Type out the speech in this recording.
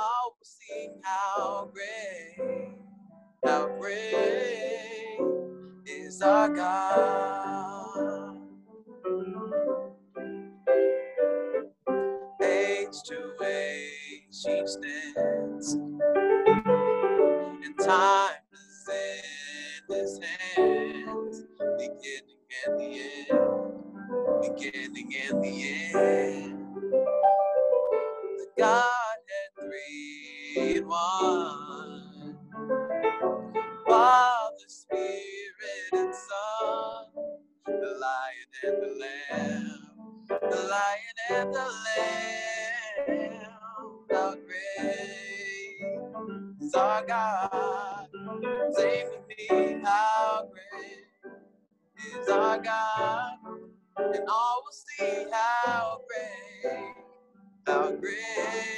all will see how great is our God. Age to age she stands, and time is in his hands, beginning and the end, beginning and the end. The Godhead three in one, Father, Spirit, and Son, the Lion and the Lamb, the Lion and the Lamb. How great is our God? Sing with me, how great is our God? And all will see how great